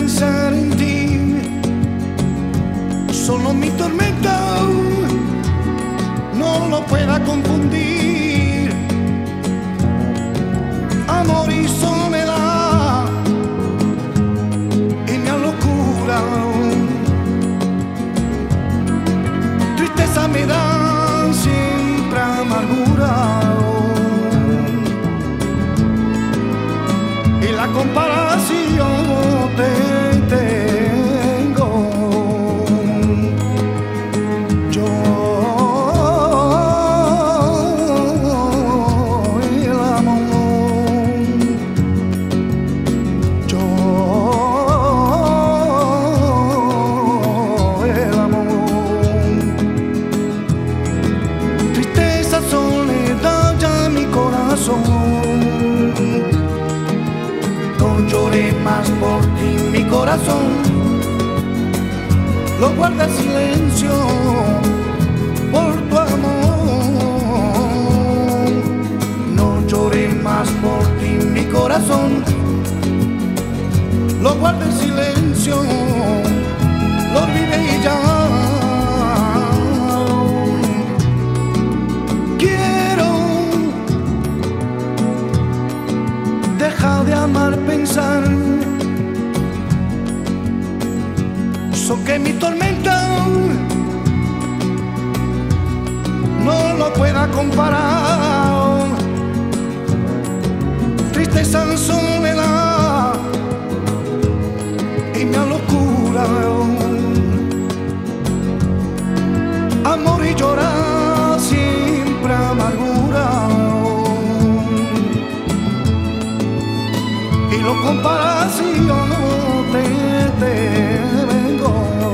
pensar en ti, solo mi tormenta no lo pueda confundir. Amor y soledad y mi locura, tristeza me da siempre amargura, y la comparación te tengo. Yo el amor, yo el amor. Tristeza, soledad ya mi corazón. No lloré más por ti, mi corazón lo guarda en silencio por tu amor. No lloré más por ti, mi corazón lo guarda en silencio, lo olvidé y ya. Quiero dejar de amar, pensar, so que mi tormenta no lo pueda comparar. Tristeza, soledad y mi locura, amor y llorar siempre amargura, y lo comparas si yo no te vengo.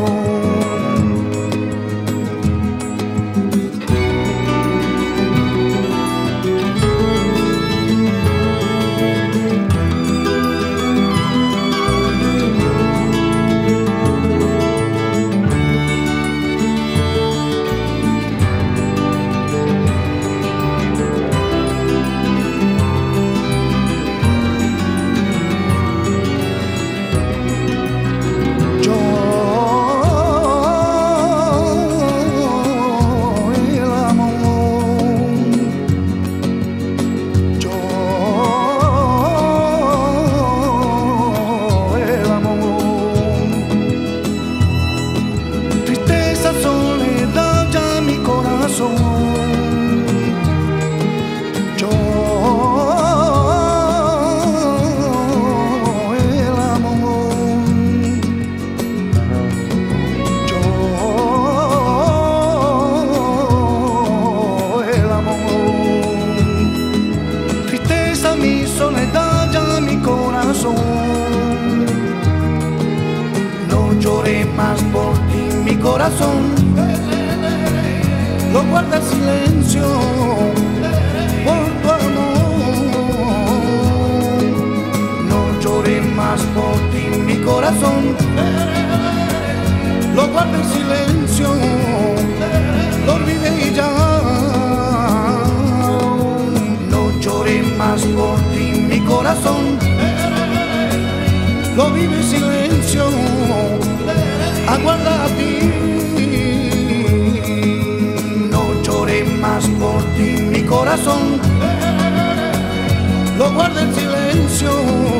Soledad ya mi corazón, yo el amor, yo el amor. Tristeza, mi soledad ya mi corazón. No lloré más por ti, mi corazón lo guarda en silencio por tu amor. No lloré más por ti, mi corazón lo guarda en silencio, lo olvidé y ya. No lloré más por ti, mi corazón lo vive en silencio, aguarda a ti. No lloré más por ti, mi corazón lo guarda en silencio.